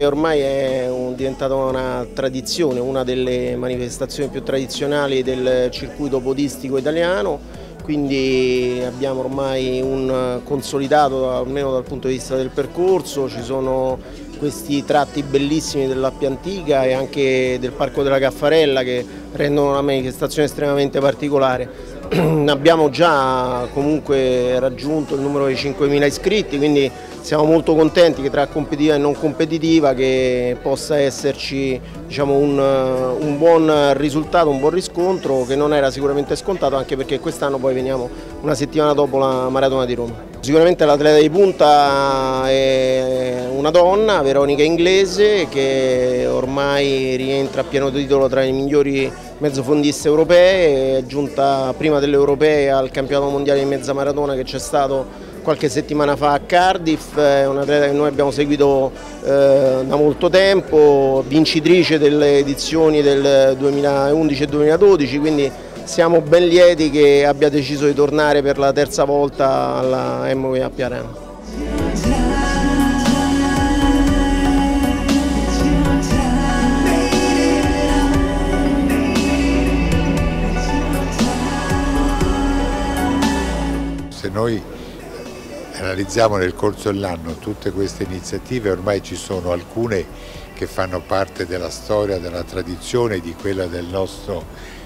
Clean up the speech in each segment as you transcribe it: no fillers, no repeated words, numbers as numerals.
ormai è diventata una tradizione, una delle manifestazioni più tradizionali del circuito podistico italiano, quindi abbiamo ormai un consolidato almeno dal punto di vista del percorso. Ci sono questi tratti bellissimi dell'Appia Antica e anche del Parco della Caffarella che rendono la manifestazione estremamente particolare. Abbiamo già comunque raggiunto il numero di 5.000 iscritti, quindi siamo molto contenti che tra competitiva e non competitiva che possa esserci, diciamo, un buon risultato, un buon riscontro che non era sicuramente scontato, anche perché quest'anno poi veniamo una settimana dopo la Maratona di Roma. Sicuramente l'atleta di punta è una donna, Veronica Inglese, che ormai rientra a pieno titolo tra i migliori mezzofondiste europee, è giunta prima delle europee al campionato mondiale di mezza maratona che c'è stato qualche settimana fa a Cardiff. È un'atleta che noi abbiamo seguito da molto tempo, vincitrice delle edizioni del 2011 e 2012, quindi siamo ben lieti che abbia deciso di tornare per la terza volta alla MV Appia Arena. Se noi analizziamo nel corso dell'anno tutte queste iniziative, ormai ci sono alcune che fanno parte della storia, della tradizione, di quella del nostro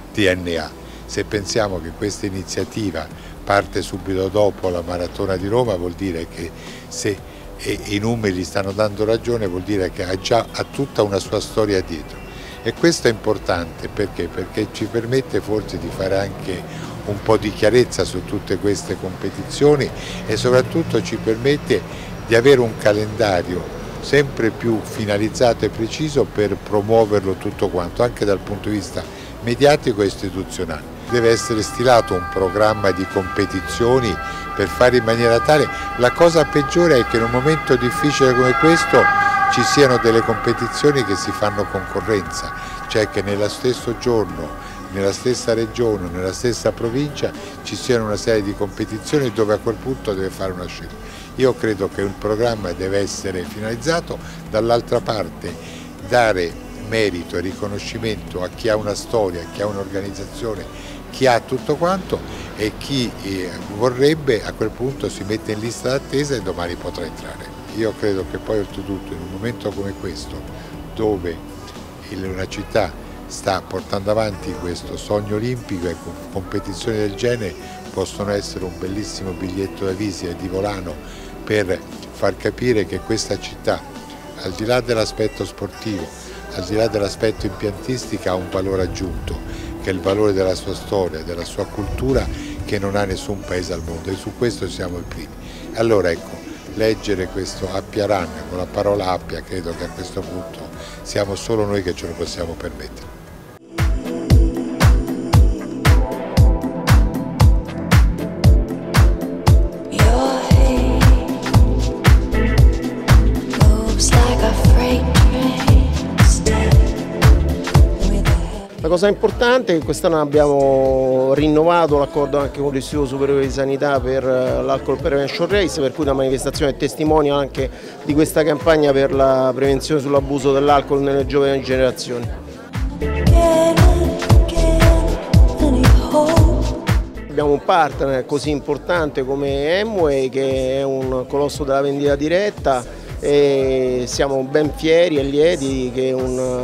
DNA. Se pensiamo che questa iniziativa parte subito dopo la Maratona di Roma, vuol dire che se i numeri stanno dando ragione, vuol dire che ha tutta una sua storia dietro. E questo è importante perché ci permette forse di fare anche un po' di chiarezza su tutte queste competizioni e soprattutto ci permette di avere un calendario sempre più finalizzato e preciso per promuoverlo tutto quanto, anche dal punto di vista mediatico e istituzionale. Deve essere stilato un programma di competizioni per fare in maniera tale. La cosa peggiore è che in un momento difficile come questo ci siano delle competizioni che si fanno concorrenza, cioè che nello stesso giorno, nella stessa regione, nella stessa provincia ci siano una serie di competizioni dove a quel punto deve fare una scelta. Io credo che il programma deve essere finalizzato, dall'altra parte dare merito e riconoscimento a chi ha una storia, chi ha un'organizzazione, chi ha tutto quanto e chi vorrebbe a quel punto si mette in lista d'attesa e domani potrà entrare. Io credo che poi oltretutto in un momento come questo, dove una città sta portando avanti questo sogno olimpico e competizioni del genere possono essere un bellissimo biglietto da visita di volano per far capire che questa città, al di là dell'aspetto sportivo, al di là dell'aspetto impiantistico, ha un valore aggiunto, che è il valore della sua storia, della sua cultura, che non ha nessun paese al mondo, e su questo siamo i primi. Allora ecco, leggere questo Appia Run con la parola Appia, credo che a questo punto siamo solo noi che ce lo possiamo permettere. La cosa importante è che quest'anno abbiamo rinnovato l'accordo anche con l'Istituto Superiore di Sanità per l'Alcohol Prevention Race, per cui la manifestazione è testimonial anche di questa campagna per la prevenzione sull'abuso dell'alcol nelle giovani generazioni. Abbiamo un partner così importante come Amway, che è un colosso della vendita diretta, e siamo ben fieri e lieti che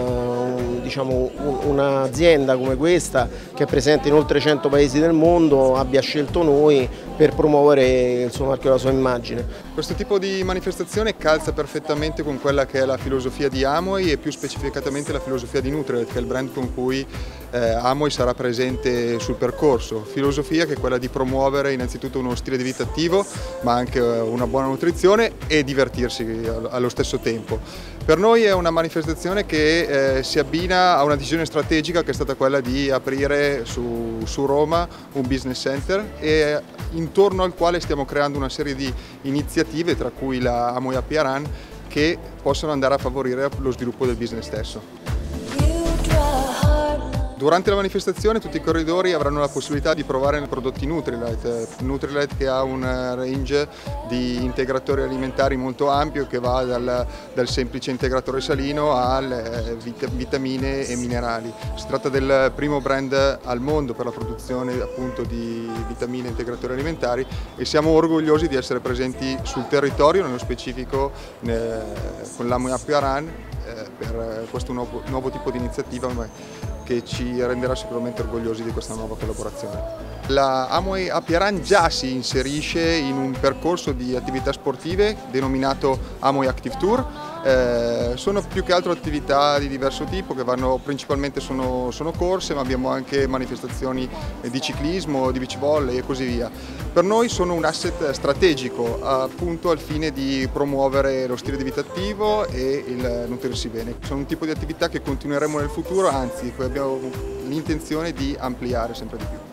un'azienda come questa, che è presente in oltre 100 paesi del mondo, abbia scelto noi per promuovere il suo marchio e la sua immagine. Questo tipo di manifestazione calza perfettamente con quella che è la filosofia di Amway e più specificatamente la filosofia di Nutrilite, che è il brand con cui Amway sarà presente sul percorso. Filosofia che è quella di promuovere innanzitutto uno stile di vita attivo, ma anche una buona nutrizione e divertirsi allo stesso tempo. Per noi è una manifestazione che si abbina a una decisione strategica che è stata quella di aprire su Roma un business center, e intorno al quale stiamo creando una serie di iniziative, tra cui la Amway Appia Run, che possono andare a favorire lo sviluppo del business stesso. Durante la manifestazione tutti i corridori avranno la possibilità di provare i prodotti Nutrilite. Nutrilite che ha un range di integratori alimentari molto ampio che va dal semplice integratore salino alle vitamine e minerali. Si tratta del primo brand al mondo per la produzione appunto di vitamine e integratori alimentari e siamo orgogliosi di essere presenti sul territorio, nello specifico con l'Amoy Happy Run per questo nuovo tipo di iniziativa che ci renderà sicuramente orgogliosi di questa nuova collaborazione. La Amoy Happy Run già si inserisce in un percorso di attività sportive denominato Amoy Active Tour. Sono più che altro attività di diverso tipo che vanno principalmente sono corse, ma abbiamo anche manifestazioni di ciclismo, di beach volley e così via. Per noi sono un asset strategico appunto al fine di promuovere lo stile di vita attivo e il nutrirsi bene. Sono un tipo di attività che continueremo nel futuro, anzi abbiamo l'intenzione di ampliare sempre di più.